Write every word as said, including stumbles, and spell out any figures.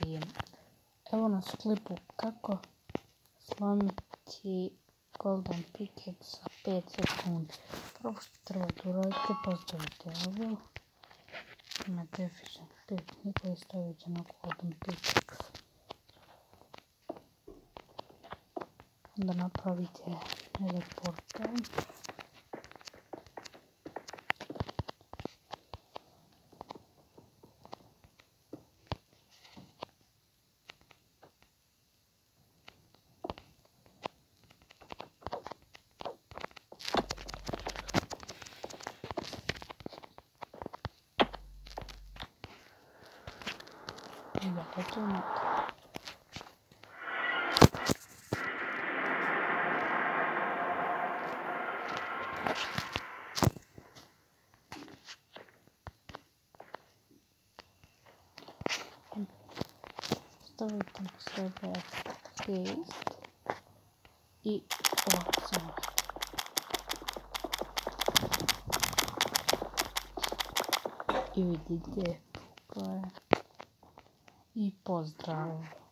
ubijen. Evo nas u klipu kako slomiti golden pickaxe za pet sekundi. Prvo što trebate uraditi, postavite ovo. Imate efficient tehniku i stavite na golden pickaxe. Onda napravite nether portal. I date to unutra. Stavite na sebe paste i ovako. I vidite, i pozdrav.